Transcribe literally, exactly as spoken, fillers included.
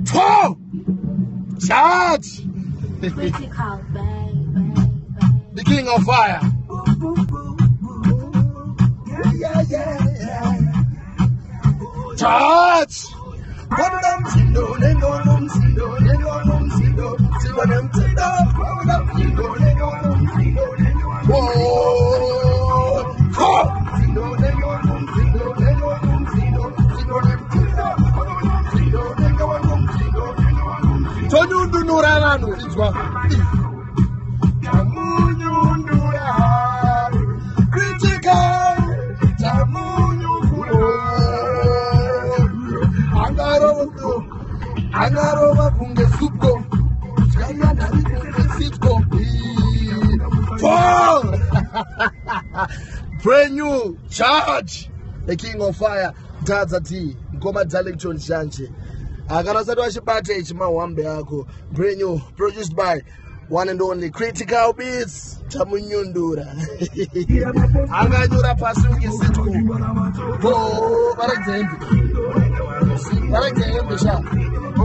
Four. Charge. Critical, bang, bang, bang. The king of fire. Yeah, yeah, yeah. Charge. Brand new charge. The king of fire, Dhadza D, Darlington Zhanje. Akarasatu achibate chimahwambe yako. Brand new, produced by one and only Critical Beats. Chamunyundura. Anganyura pasi ukisitku. Bo, barakzembe. Barakzembe sha.